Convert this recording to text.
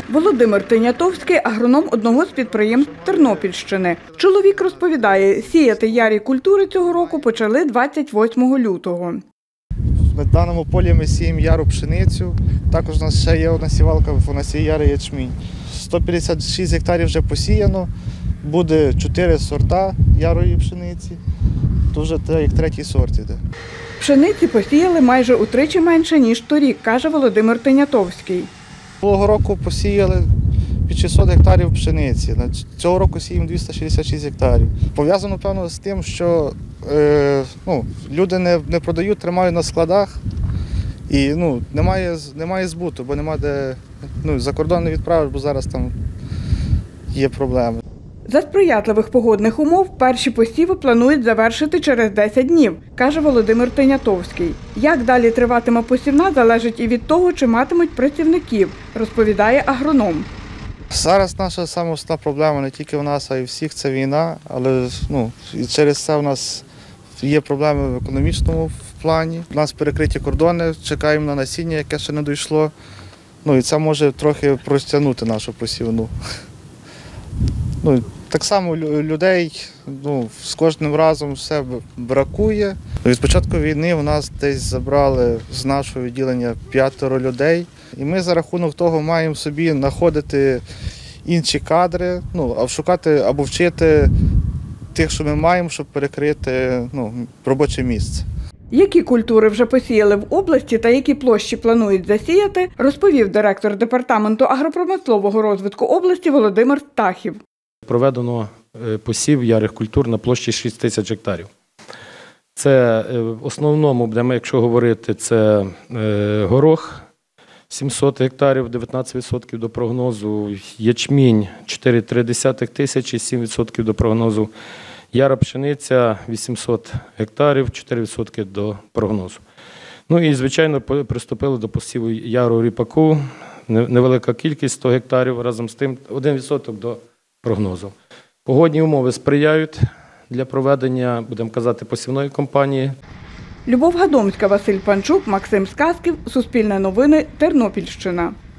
Володимир Тинятовський – агроном одного з підприємств Тернопільщини. Чоловік розповідає, сіяти ярі культури цього року почали 28 лютого. На даному полі ми сіємо яру пшеницю, також у нас ще є одна сівалка, вона сіє ярий ячмінь. 156 гектарів вже посіяно, буде 4 сорта ярої пшениці, то вже як третій сорт іде. Пшениці посіяли майже утричі менше, ніж торік, каже Володимир Тинятовський. Минулого року посіяли під 600 гектарів пшениці, цього року сіємо 266 гектарів. Пов'язано, певно, з тим, що люди не продають, тримають на складах і немає збуту, бо немає де за кордон не відправиш, бо зараз там є проблеми. За сприятливих погодних умов перші посіви планують завершити через 10 днів, каже Володимир Тинятовський. Як далі триватиме посівна, залежить і від того, чи матимуть працівників, розповідає агроном. Зараз наша сама основна проблема не тільки у нас, а й у всіх – це війна, але і через це у нас є проблеми в економічному плані. У нас перекриті кордони, чекаємо на насіння, яке ще не дійшло. І це може трохи розтягнути нашу посівну. Так само людей з кожним разом все бракує. Від початку війни у нас десь забрали з нашого відділення 5 людей. І ми за рахунок того маємо собі знаходити інші кадри, шукати або вчити тих, що ми маємо, щоб перекрити робоче місце. Які культури вже посіяли в області та які площі планують засіяти, розповів директор департаменту агропромислового розвитку області Володимир Птахів. Проведено посів ярих культур на площі 6 тисяч гектарів. Це в основному, якщо говорити, це горох 700 гектарів, 19% до прогнозу, ячмінь 4,3 тисячі, 7% до прогнозу, яра пшениця 800 гектарів, 4% до прогнозу. І, звичайно, приступили до посіву яру ріпаку, невелика кількість 100 гектарів, разом з тим 1% до прогнозу. Погодні умови сприяють для проведення, будемо казати, посівної кампанії. Любов Гадомська, Василь Панчук, Максим Сказків, Суспільне новини, Тернопільщина.